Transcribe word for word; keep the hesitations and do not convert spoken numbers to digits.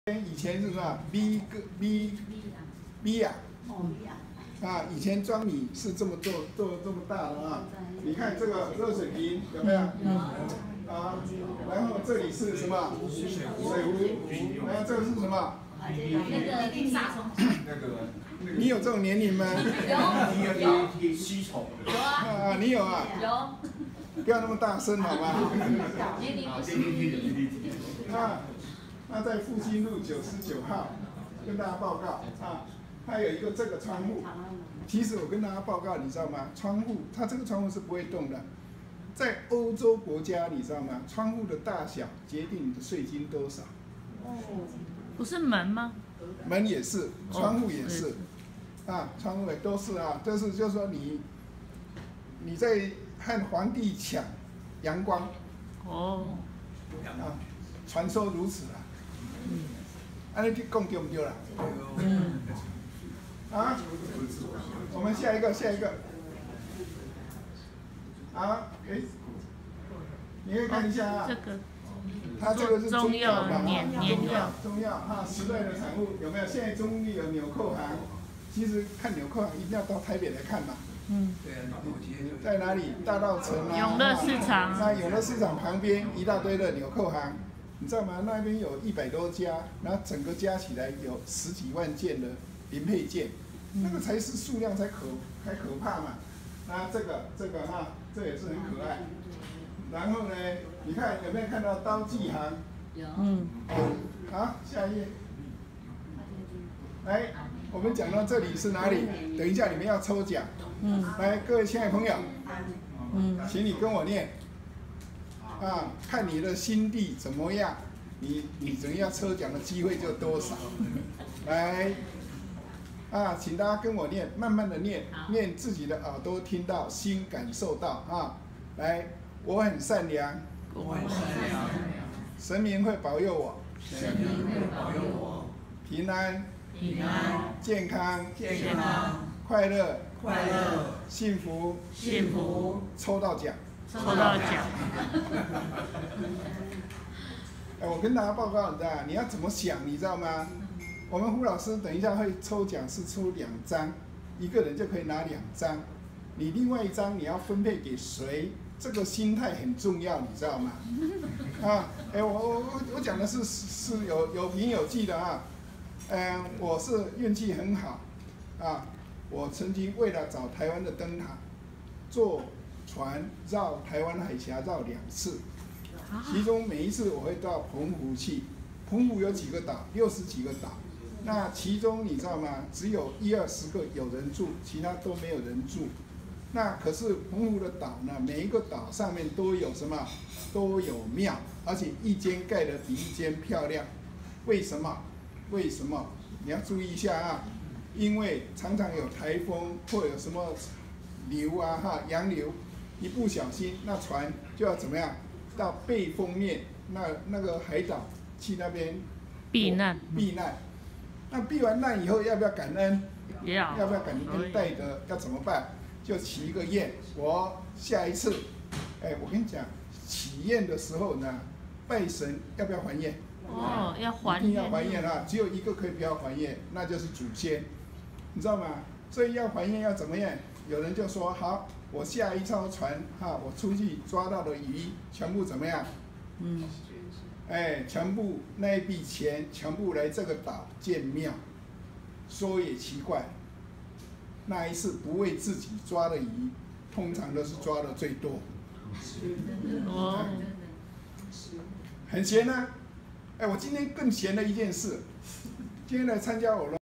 以前是什么 B 个 B B 呀？啊，以前装米是这么做做这么大的啊。你看这个热水瓶有没有？啊，然后这里是什么？水壶。然后这个是什么？ 那个冰沙虫。 那个。 你有这种年龄吗？ 有有。 吸虫。 有啊。 啊，你有啊？ 有。 不要那么大声好吗？ 年龄不是。 啊，那在复兴路九十九号跟大家报告啊，它有一个这个窗户。其实我跟大家报告，你知道吗？窗户它这个窗户是不会动的。在欧洲国家，你知道吗？窗户的大小决定你的税金多少。 哦，不是门吗？ 门也是，窗户也是，哦、啊，窗户也都是啊。这是就是说你你在和皇帝抢阳光。 哦。 啊，传说如此啊。嗯。安尼讲对不对啦？嗯。啊，我们下一个，下一个。啊，哎，你可以看一下啊。 这个。 它这个是中药嘛？ 年年药。 中药哈，时代的产物有没有？现在中医有纽扣行，其实看纽扣行一定要到台北来看嘛。嗯。对啊，在哪里？大稻埕啊。 永乐市场。 那永乐市场旁边一大堆的纽扣行，你知道吗？那边有一百多家，然后整个加起来有十几万件的零配件，那个才是数量才可才可怕嘛。那这个这个哈，这也是很可爱。然后呢，你看有没有看到刀具行？ 有。 嗯。 好，下一页。来，我们讲到这里是哪里？等一下你们要抽奖。嗯。来，各位亲爱的朋友，嗯，请你跟我念。啊，看你的心地怎么样，你你怎样抽奖的机会就多少。来，啊，请大家跟我念，慢慢的念，念自己的耳朵听到，心感受到啊。来。我很善良， 我很善良， 神明会保佑我， 神明会保佑我， 平安， 平安， 健康， 健康， 快乐， 快乐， 幸福， 幸福， 抽到奖， 抽到奖。 哎，我跟大家报告，你知道，你要怎么想，你知道吗？我们胡老师等一下会抽奖，是抽两张，一个人就可以拿两张，你另外一张你要分配给谁？这个心态很重要，你知道吗？啊，哎，我我我我讲的是是有有凭有据的啊。嗯，我是运气很好，啊，我曾经为了找台湾的灯塔，坐船绕台湾海峡绕两次，其中每一次我会到澎湖去。澎湖有几个岛，六十几个岛，那其中你知道吗？只有一二十个有人住，其他都没有人住。那可是澎湖的岛呢，每一个岛上面都有什么？都有庙，而且一间盖得比一间漂亮。为什么？为什么？你要注意一下啊，因为常常有台风或有什么流啊哈，洋流，一不小心那船就要怎么样？到背风面那那个海岛去那边避难。 避难。那避完难以后要不要感恩？ 要。 要不要感恩戴德？要怎么办？就起一个愿，我下一次，哎，我跟你讲，起愿的时候呢，拜神要不要还愿？ 哦，要还愿。 一定要还愿啊！只有一个可以不要还愿，那就是祖先，你知道吗？所以要还愿要怎么样？有人就说好，我下一艘船哈，我出去抓到的鱼全部怎么样？嗯，哎，全部那一笔钱全部来这个岛建庙。说也奇怪。那一次不为自己抓的鱼，通常都是抓的最多。哦，很闲啊！哎，我今天更闲的一件事，今天来参加我。